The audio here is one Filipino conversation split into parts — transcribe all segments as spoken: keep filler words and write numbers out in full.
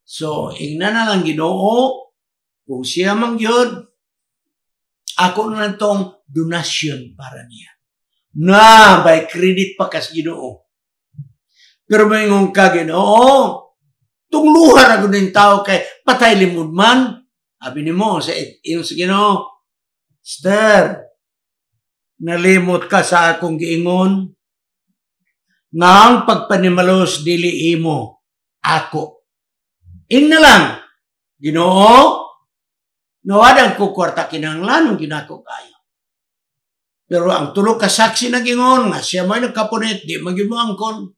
So, ingna na lang Ginoo, kung siya mangyod, ako na lang tong donasyon para niya. Na, by credit pa kas Ginoo. Pero may ngong ka Ginoo, tungluhan ako ng tao kay patay limod man. Sabi ni mo, sa iyong sa Ginoo, Esther, nalimot ka sa akong giingon, nga ang pagpanimalos dili imo, ako. Ing na lang, Ginoo, nawadang ko kwarta kinahanglan ng ginako kayo. Pero ang tulo ka saksi na gingon, nga siya may nagkapunit, di maging mo angkon.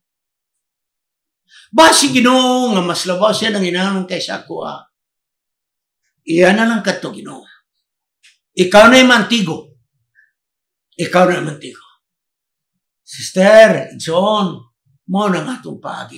Basi Ginoo, nga mas labaw siya ng inanang kaysa ako, ah. Iyan na lang kato, Ginoo. Ikaw na yung mantigo. Ikaw na yung mantigo. Sister, John, mo na nga itong paagi.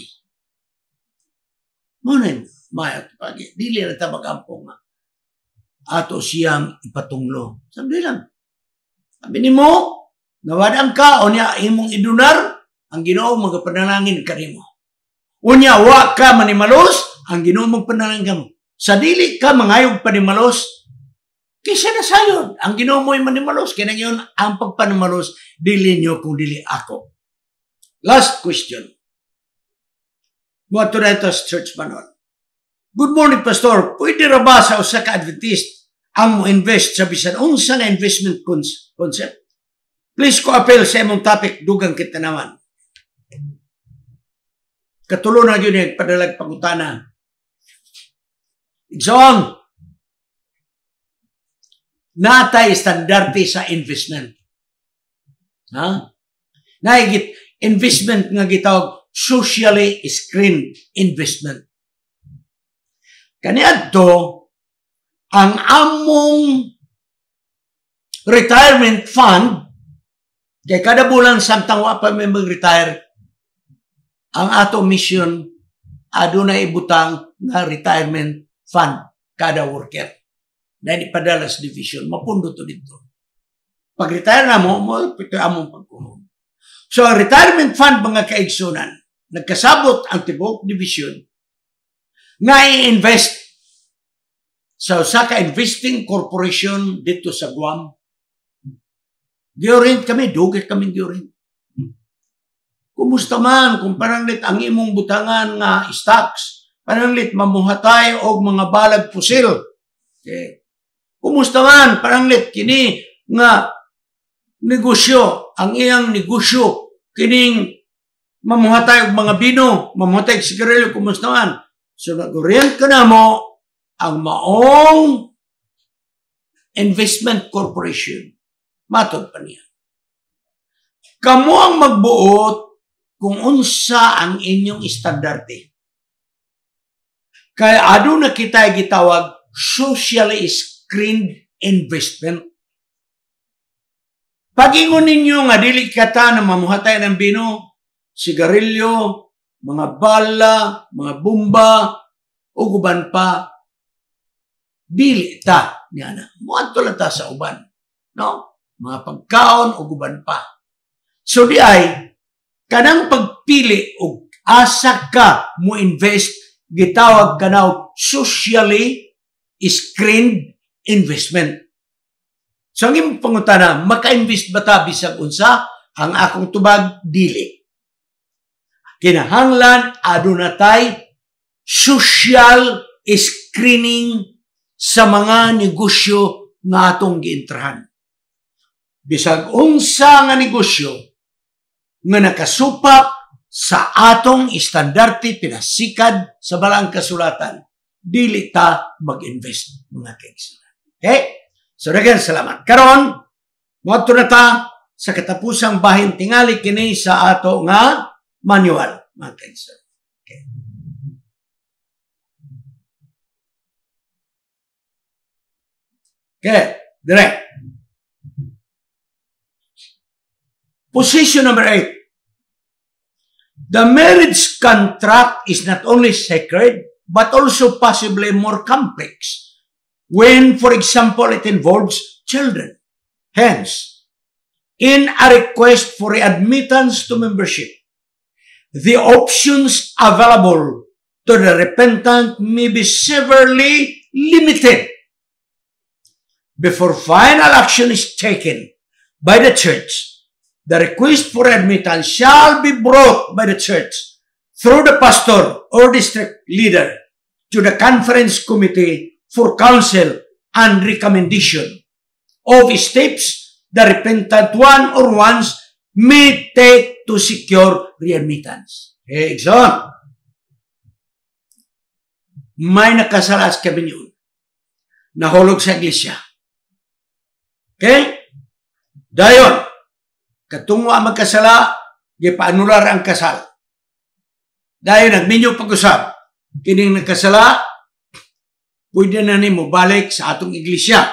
Mo na yung maya itong paagi. Dili na tabag ampong nga. Ato siyang ipatunglo. Sabi lang. Sabi ni mo, nawadang ka, o niya imong idunar, ang Ginoo magapanalangin ka rin mo. O niya, wa ka manimalos, ang Ginoo magpanalangin ka mo. Sa dili ka mangayog panimalos, kaysa na sayod. Ang Ginoo mo'y manimalos, kaya na yun, ang pagpanimalos, dili nyo kung dili ako. Last question. Mga to na ito sa church manual. Good morning, Pastor. Pwede ra ba sa usa ka Adventist ang mo invest sa bisan unsa nga investment concept? Please ko appeal sa imong topic, dugang kita naman. Katulo na yun yung padalag pangutana. John, natay standarte sa investment. Ha? Naigit investment nga gitawag socially screened investment. Kaniadto ang among retirement fund, kay kada bulan samtang wa pa may mag-retire, ang ato mission adunay ibutang nga retirement fund kada worker. Na ipadala sa division, mapundo to dito. Pag-retire na mo, mo ito among pagkuhon. So, ang retirement fund, mga kaigsunan, nagkasabot ang tibok division nga i-invest sa usa ka investing corporation dito sa Guam. Giorint kami, dugit kami giorint. Kumusta man, kung paranglit ang imong butangan nga stocks, paranglit mamuhatay o mga balag pusil. Okay. Kumusta man, paranglit kini nga negosyo, ang iyang negosyo, kining mamuhatay og mga bino, mamuhatay og sigarilyo, kumusta man. So, nag-orient ka na mo ang maong investment corporation. Matod pa niya. Kamu ang magbuot kung unsa ang inyong istandarte. Kaya aduna kita gitawag socially screened investment. Pag-ingon ninyo nga dili kata na mamuhatay ng bino, sigarilyo, mga bala, mga bomba, o guban pa, dili ta niya na. Muadto lang ta sa uban. No? Mga pagkaon o guban pa. So di ay, kanang pagpili o asa ka mo invest, gitawag ka na socially screened investment. So ang imong pangutana, maka-invest ba ta bisag unsa? Ang akong tubag, dili. Kinahanglan, aduna tay social screening sa mga negosyo nga atong giintrahan. Bisag unsa nga negosyo nga nakasupak sa atong istandarte pinasikad sa balang kasulatan, dili ta mag-invest, mga kaigsunan. Okay? So, again, salamat. Karon, moadto na ta sa katapusang bahin tingali kini sa ato nga manual, mga kaigsunan. Okay. Okay, direct. Position number eight. The marriage contract is not only sacred, but also possibly more complex when, for example, it involves children. Hence, in a request for readmittance to membership, the options available to the repentant may be severely limited before final action is taken by the church. The request for admittance shall be brought by the church through the pastor or district leader to the conference committee for counsel and recommendation of steps the repentant one or ones may take to secure readmittance. Okay, so, may nakasalas kami yun. Nahulog sa iglesia. Okay? Dayon, katungo ang magkasala, gipaanular ang kasal. Dayon, nagminyo pag-usap. Kining nagkasala, pwede na ni mo balik sa atong iglesia.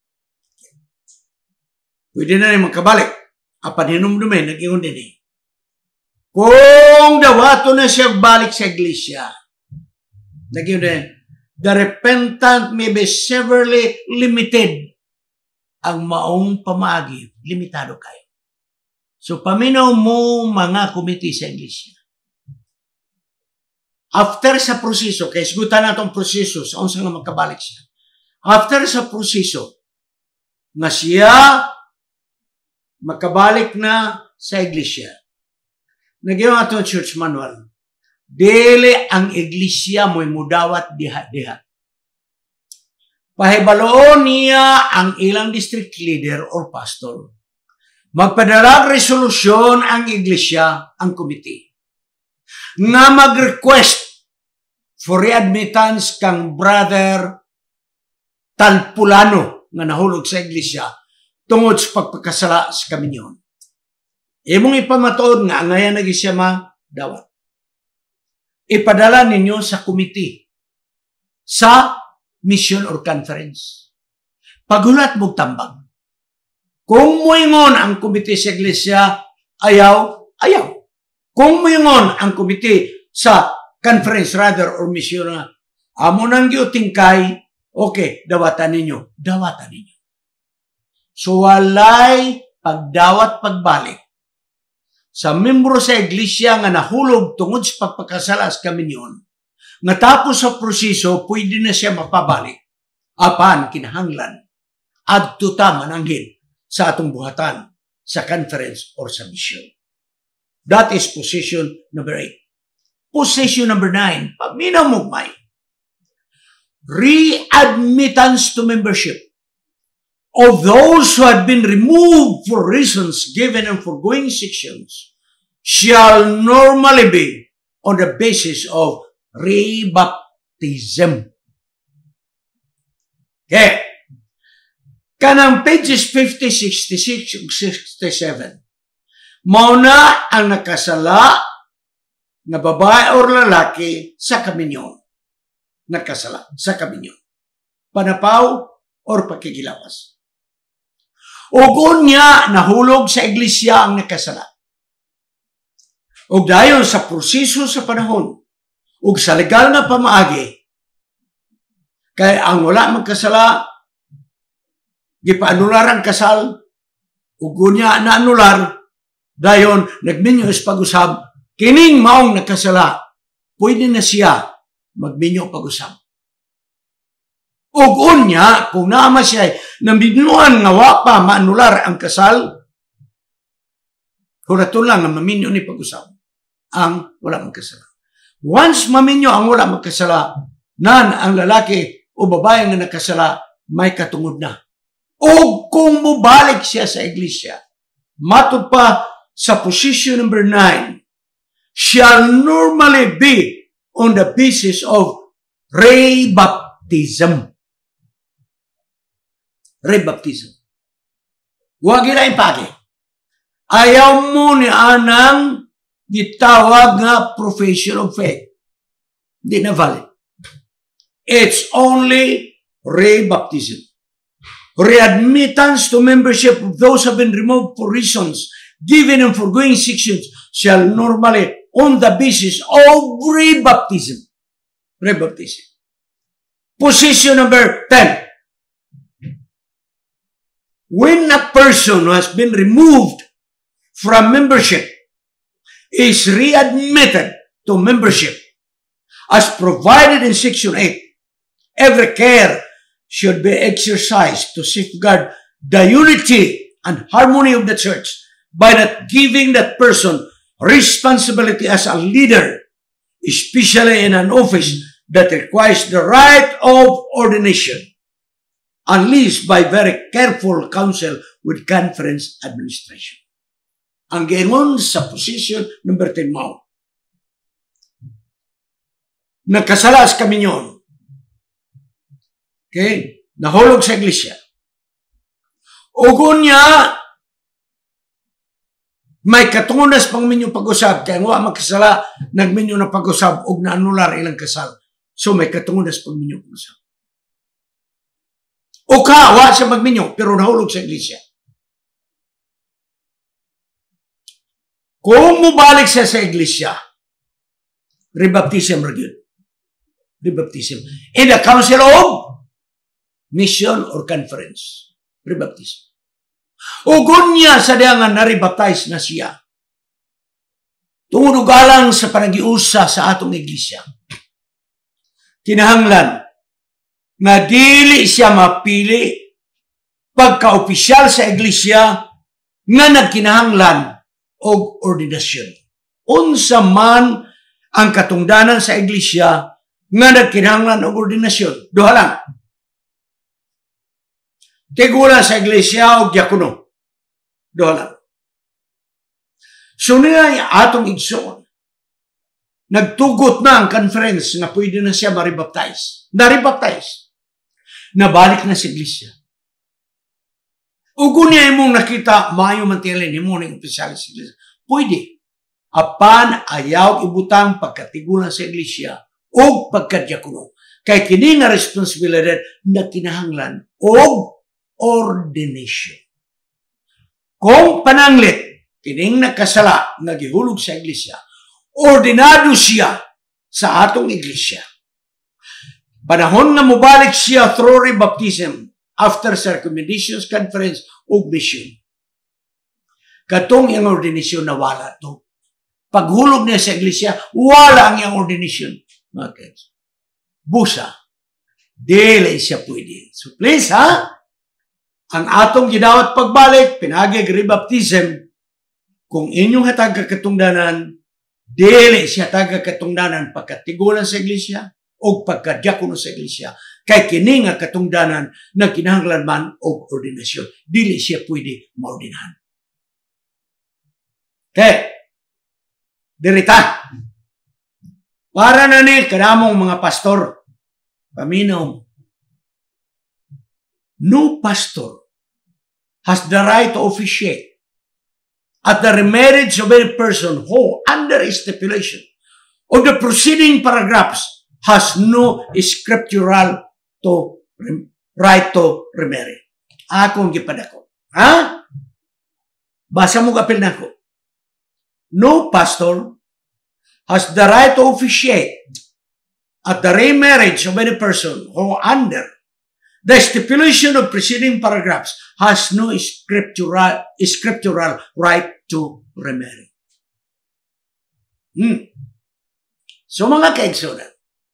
Pwede na ni magkabalik. Apan hinumdumin, nag-iwan din eh. Kung dawato na siya balik sa iglesia, nag-iwan din, the repentant may be severely limited. Ang maong pamaagi, limitado kayo. So, paminaw mo mga komite sa iglesia. After sa proseso, kaya sigutan na itong proseso, sa unsang na magkabalik siya. After sa proseso, na siya makabalik na sa iglesia, nagyaw itong church manual, dili ang iglesia mo'y mudawat diha-diha. Pahibaloon niya ang ilang district leader or pastor. Magpadalag resolusyon ang iglesia, ang komite, na mag-request for readmittance kang brother Talpulano nga nahulog sa iglesia tungod sa pagpagkasala sa kaminyon. Imong ipamatuod nga ang ngayon naging siya madawat. Ipadala ninyo sa komite, sa mission or conference. Pagulat mo tambang. Kung moingon ang komite sa iglesia, ayaw, ayaw. Kung moingon ang komite sa conference rather or mission na amo nang giutingkay, okay, dawatan ninyo, dawatan ninyo. So walay pagdawat pagbalik sa membro sa iglesia nga nahulog tungod sa pagpakasala sa kaminyon, nga tapos sa proseso, pwede na siya mapabalik apan kinahanglan adto ta mananggid sa atong buhatan sa conference or sa mission. That is position number eight. Position number nine, paminaw mo may readmittance to membership of those who had been removed for reasons given in foregoing sections shall normally be on the basis of rebaptism. Okay. Kanang pages fifty, sixty-six, sixty-seven. Mauna ang nakasala na babae o lalaki sa kaminyon. Nakasala sa kaminyon. Panapaw or pakikilawas. Ugon niya nahulog sa iglesia ang nakasala. O dayon sa proseso sa panahon, ug sa legal na pamaagi, kay ang wala magkasala, gipaanular ang kasal, ug unya naanular, dayon nagminyo is pag-usab, kining maong nakasala, pwede na siya magminyo pag-usab. Ug unya, kung naama siya, naminuan nga wa pa maanular ang kasal, huraton lang nga maminyo ni pag-usab ang wala magkasala. Once maminyo ang wala magkasala, nan ang lalaki o babae nga nakasala, may katungod na. O kung mubalik siya sa iglesia, matod pa sa position number nine, shall normally be on the basis of rebaptism. Rebaptism. Huwag ila impake. Ayaw mo ni anang gitawag nga profession of faith. Hindi na valid. It's only rebaptism. Readmittance to membership of those who have been removed for reasons given in foregoing sections shall normally on the basis of rebaptism. Rebaptism. Position number ten. When a person who has been removed from membership is readmitted to membership as provided in Section eight. Every care should be exercised to safeguard the unity and harmony of the church by not giving that person responsibility as a leader, especially in an office that requires the right of ordination, unless by very careful counsel with conference administration. Ang giingon sa position number ten mo, nagkasalas kami yun. Okay? Nahulog sa iglesia. Ugon niya, may katungunas pang minyo pag-usab, kaya nga magkasala, nagminyo na pag-usab, og naanular ilang kasal. So may katungunas pang minyo pag-usab. O ka, wa siya magminyo, pero nahulog sa iglesia. Kung mubalik siya sa iglesia, rebaptism rin. Rebaptism. In the council of mission or conference. Rebaptism. Ugon niya sa diyangan na rebaptize na siya. Tungod galang sa panagiusa sa atong iglesia. Kinahanglan na dili siya mapili pagka-opisyal sa iglesia nga nagkinahanglan og ordinasyon. Unsa man ang katungdanan sa iglesia nga nagkinahanglan og ordinasyon. Duha lang. Tigula sa iglesia o diakono. Duha lang. So niya atong igsoon. Nagtugot na ang conference na pwede na siya maribaptize. Naribaptize. Nabalik na sa iglesia. Ugo niya imong nakita, maayo mantilin mo ng opisyal sa iglesia. Pwede. Apan ayaw ibutang pagkatigulan sa iglesia o pagkadiakono. Kay kini nga responsibilidad na kinahanglan o ordination. Kung pananglit, kining nakasala, nagihulog sa iglesia, ordinado siya sa atong iglesia. Panahon na mubalik siya through rebaptism after circumcisions conference o mission. Katong yung ordination na wala to. Paghulog niya sa iglesia, wala ang yung ordination. Okay. Busa. Dili siya pwede. So please, ha? Ang atong gidawat pagbalik, pinagig rebaptism, kung inyong hatag kakatungdanan, dili siya taga katungdanan pagkatigulan sa iglesia o pagkadiakono sa iglesia. Kay kini nga katungdanan na kinahanglan man o ordinasyon. Dili siya pwede maordinahan. Okay. Dirita. Para na ni kanamong mga pastor, paminaw, no pastor has the right to officiate at the remarriage of any person who, under a stipulation of the preceding paragraphs, has no scriptural to right to remarry. Akong gipadako. Ha? Basa mo kapil na ko. No pastor has the right to officiate at the remarriage of any person who, under the stipulation of preceding paragraphs, has no scriptural, scriptural right to remarry. Hmm. So mga kaigsunan,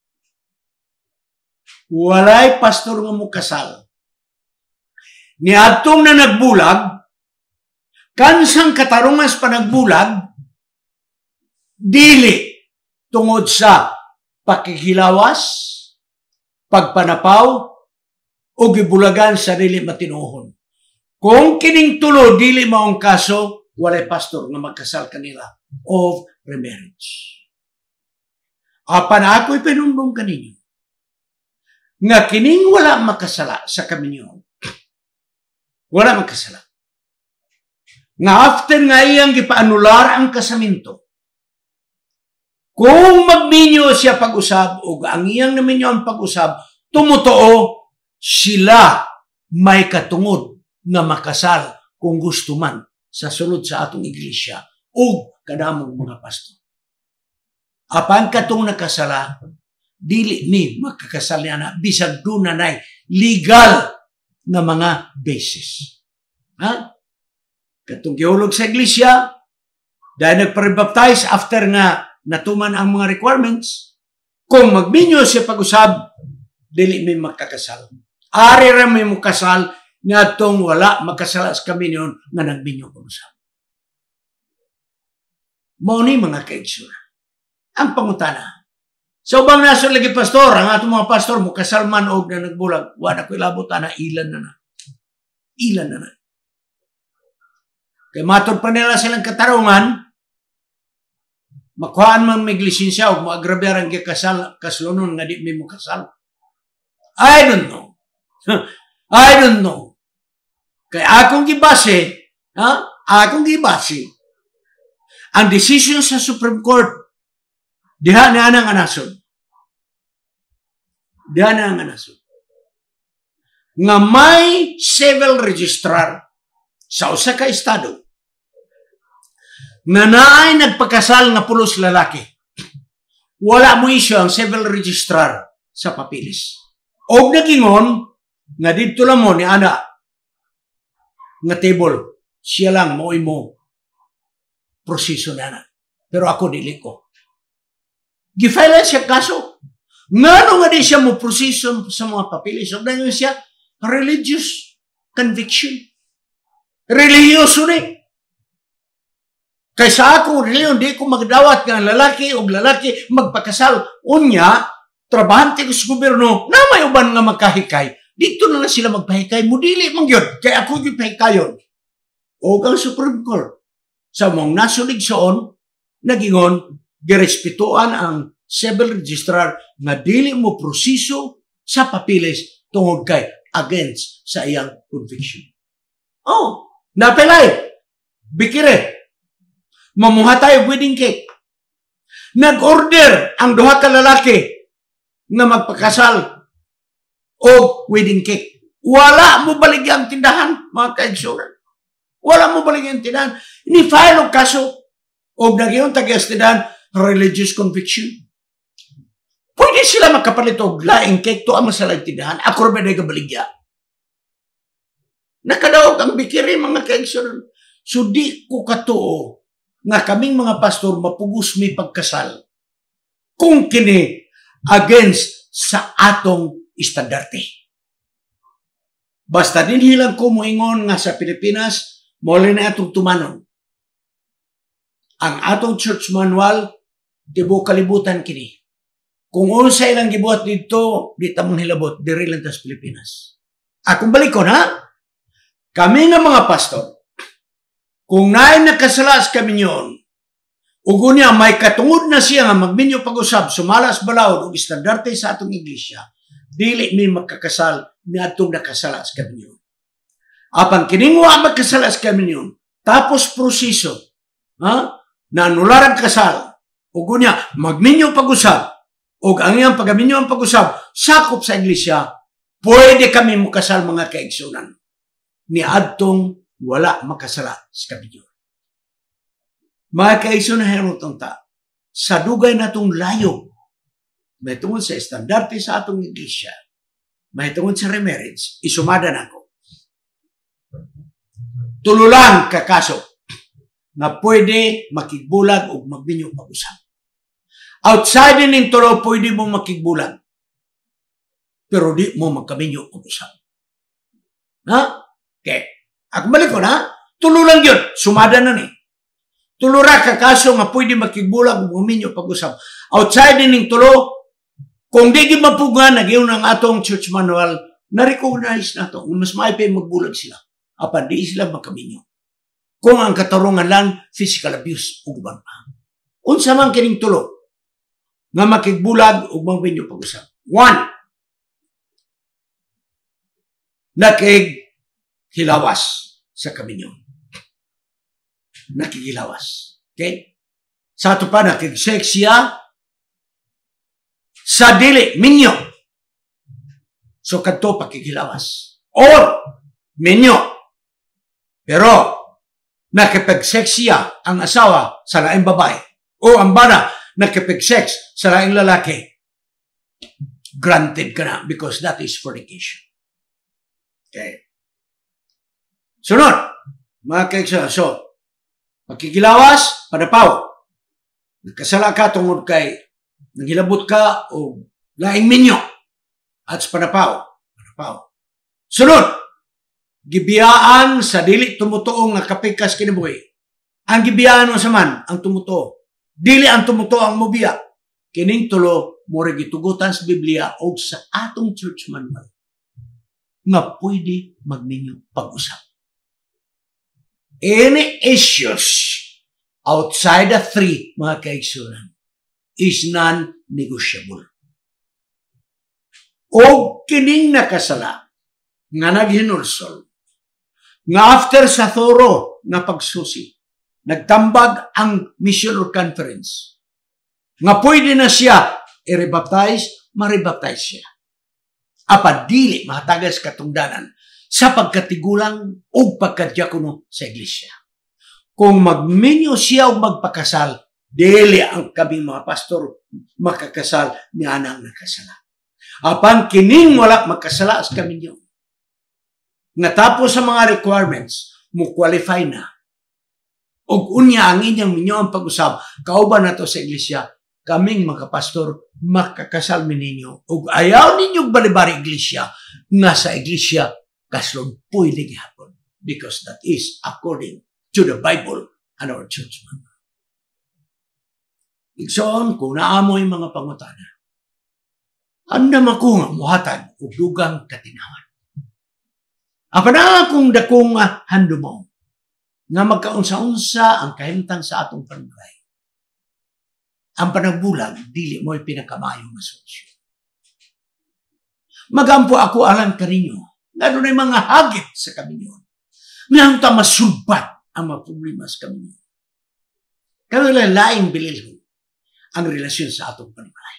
walay pastor nga mo kasal. Niadtong na nagbulag, kansang katarungas pa nagbulag, dili tungod sa pakikilawas, pagpanapaw, o gibulagan sa dili matinuhon. Kung kining tulo dili maong kaso, walay pastor nga magkasal kanila of remarriage. Apan ako'y pinundong kaninyo nga kining wala makasala sa kaminyo, wala makasala. Nga after nga iyang gipaanular ang kasaminto, kung magminyo siya pag-usab o ang iyang naminyo ang pag-usab, tumutoo sila may katungod na makasal kung gusto man sa sulod sa atong iglesia o kadamong mga pastor. Apan katong nakasala, dili ni makakasal niya na bisag doon na nay legal na mga basis. Ha? Katong gihulog sa iglesia, dahil nagpa-rebaptize after nga natuman ang mga requirements, Kung magminyo siya pag-usab, dili may magkakasal. Ari ra may mukasal nga tong wala makasala sa kaminyon nga nagminyo pag-usab. Mao ni mga kaigsoon. Ang pangutana. Sa ubang nasod lagi pastor, ang atong mga pastor mukasal man og na nagbulag, wa na koy labot ana ilan na na. Ilan na na. Kay matod pa nila silang katarungan, makuhaan man may lisensya o maagrabyar ang kasal, kaslunon nga di may mo kasal. I don't know. I don't know. Kaya akong gibase, ha? Akong gibase, ang decision sa Supreme Court, diha na ang anasod. Diha na ang anasod. Nga may civil registrar sa usa ka estado nga naay nagpakasal nga pulos lalaki. Wala mo isyo ang civil registrar sa papilis. Og nagingon nga dito lang mo ni ana nga table, siya lang mo imo proseso na na. Pero ako dili ko. Gifile siya kaso. Ngano nga di siya mo proseso sa mga papilis. Og na siya religious conviction. Religyoso ni. Kaysa ako, reliyon, di ko magdawat ng lalaki o lalaki magpakasal. Unya, trabahante ko sa gobyerno, na may uban nga magkahikay. Dito na lang sila magpahikay. Mudili mong yun. Kaya ako yung pahikayon. O ang Supreme Court, sa mong nasulig soon, nagingon, girespetuan ang civil registrar nga dili mo proseso sa papilis tungod kay against sa iyang conviction. Oh, napelay. Bikire. Mamuha tayo wedding cake. Nag-order ang duha ka lalaki na magpakasal o wedding cake. Wala mo baligya ang tindahan, mga kaigsuran. Wala mo baligya ang tindahan. Ni-file ang kaso o nagyon tagyas tindahan, religious conviction. Pwede sila makapalit og laing cake to ang masalag tindahan. Ako rin ba na baligya? Nakadaog ang bikiri, mga kaigsuran. So di ko katuo nga kaming mga pastor mapugos may pagkasal kung kini against sa atong istandarte. Basta din hilang ko moingon nga sa Pilipinas, muli na atong tumanon. Ang atong church manual, di mo kalibutan kini. Kung unsa ilang gibuhat dito, di tamang hilabot, diri lang tas Pilipinas. Akong balikon, ha? Kami nga mga pastor, kung naay nakasalas kami nyon, ugo niya may katungod na siya nga magminyo pag-usab, sumalas balawod o istandarte sa atong iglesia, dili may magkakasal ni atong nakasalas kami nyon. Apan kiningwa magkasalas kami nyon, tapos proseso, ha? Na anular ang kasal, ugo niya magminyo pag-usab, o ang iyang pagaminyo ang pag-usab, sakop sa iglesia, pwede kami mukasal mga kaigsunan. Ni adtong wala makasala sa kabinyo. Mga kaigsoon na herotong ta, sa dugay na itong layo, may tungod sa estandarte sa atong iglesia, may tungod sa remarriage, isumada na ako. Tululang kakaso na pwede makigbulag o magbinyong pag-usap. Outside din tulo, pwede mo makigbulag. Pero di mo magkabinyong pag-usap. Ha? Okay. Ako balik ko na, tulo lang yun. Sumada na ni. Tulo ra ka kaso nga pwede makigbulag o huminyo pag-usap. Outside din tulo, kung di gimapugan, nagyon ang atong church manual, na-recognize na to. Mas maipay magbulag sila. Apan di sila makaminyo. Kung ang katarungan lang, physical abuse o guban pa. Unsa man kining tulo, nga makigbulag o magminyo pag-usap. One, nakig hilawas sa kaminyon. Nakikilawas. Okay? Sa ito pa, nakig-sex siya sa dili, minyo. So, kanto pakikilawas. Or, minyo. Pero, nakipag-sex siya ang asawa sa laing babae. O ang bana, nakipag-sex sa laing lalaki. Granted ka na because that is fornication. Okay? Sunod, mga kaigsoon. So, pagkikilawas, padapaw. Nagkasala ka tungod kay Nangilabot ka o laing minyo at sa panapaw. Panapaw. Sunod, gibiyaan sa dili tumutuo nga kapikas kinabuhi. Ang gibiyaan mo saman ang tumutuo. Dili ang tumutuo ang mubiya. Kining tulo mo gitugutan sa Biblia o sa atong church manual nga pwede magninyo pag-usap. Any issues outside the three, mga kaigsunan, is non-negotiable. O kining nakasala nga naghinulsol nga after sa thorough nga pagsusi, nagtambag ang mission or conference nga pwede na siya i-rebaptize, ma-rebaptize siya. Apa dili mahatagas katungdanan sa pagkatigulang o pagkadyakono sa iglesia. Kung magminyo siya o magpakasal, dili ang kaming mga pastor makakasal ni anang nakasala. Apan kining wala magkasala as kami niyo. Natapos sa mga requirements, mo qualify na. Og unya ang inyong minyo ang pag-usap, kauban na to sa iglesia, kaming mga pastor makakasal mi ninyo. Og ayaw ninyong balibari iglesia, nga sa iglesia, kaslong pwede gihapon. Because that is according to the Bible and our church manual. Igsoon, kung naamoy mga pangutana, andam ako nga muhatag o dugang katinawan. Apa na akong dakong handumaw nga magkaunsa-unsa ang kahimtang sa atong panulay. Ang panagbulag, dili mo'y pinakamayong na solusyon. Magampo ako alang kaninyo, nga doon ay mga hagit sa kaminyon. Ngayon ta masulbat ang mga problema sa kaminyon. Kaya laing bililhon ang relasyon sa atong panulay.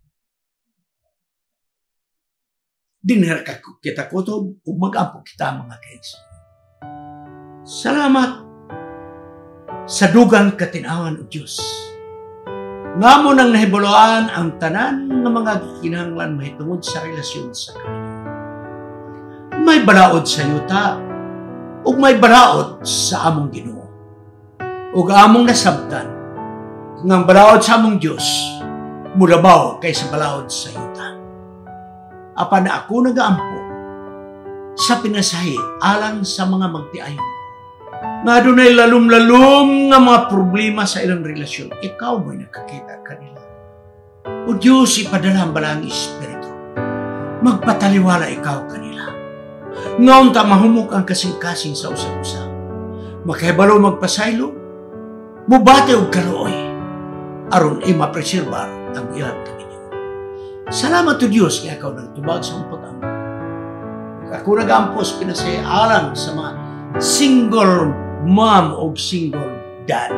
Dinher ka kita kutob o mag-ampo kita mga kaigs. Salamat sa dugang katinawan o Diyos. Nga mo nang nahibuloan ang tanan ng mga kinahanglan mahitungod sa relasyon sa kanila. May balaod sa yuta o may balaod sa among Ginoo. O among nasabtan ng balaod sa among Diyos mulabaw kaysa balaod sa yuta. Apa na ako nagaampo sa pinasahi alang sa mga magtiayon. Nga dunay lalum-lalum nga mga problema sa ilang relasyon, ikaw mo'y nakakita kanila. O Diyos, ipadala ang balang Espiritu. Magpataliwala ikaw kanila. Ngaon ta mahumok ang kasing-kasing sa usap-usap. Makahibalo magpasaylo, mubate og kaluoy, aron ay mapreserbar ang ilang kaminyo. Salamat to Diyos kaya ikaw nagtubag sa mga pag-ampo. Ako nag-ampos pinasaya alang sa mga single mom o single dad.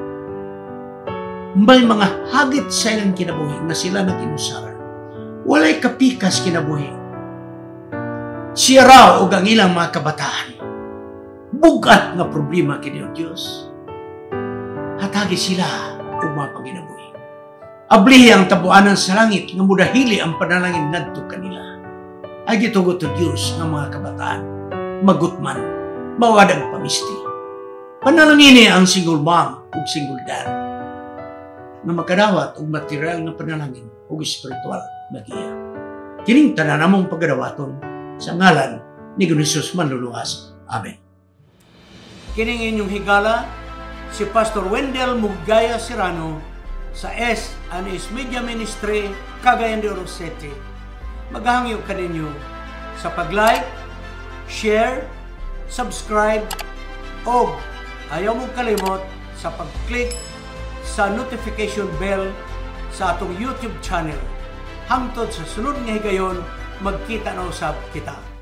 May mga hagit sa ilang kinabuhi na sila na kinusaran. Walay kapikas kinabuhi. Siya raw o ang ilang mga kabataan. Bugat nga problema kini o Diyos. Hatagi sila o mga panginabuhi. Ablihi ang tabuanan sa langit nga mudahili ang panalangin nadto kanila. Ay gitugot o Diyos ng mga kabataan. Magutman. Mawadag pamisti. Panalangin ang single mom o single dad na makadawat og material nga panalangin o spiritual na giya. Kining tanan namong pagadawaton sa ngalan ni Jesus manluluwas. Amen. Kining inyong higala si Pastor Wendell Mugaya Serrano sa S and S Media Ministry, Cagayan de Oro City. Maghangyo kaninyo sa pag-like, share, subscribe, o ayaw mong kalimot sa pag-click sa notification bell sa atong YouTube channel. Hangtod sa sunod nga higayon, magkita na usab kita.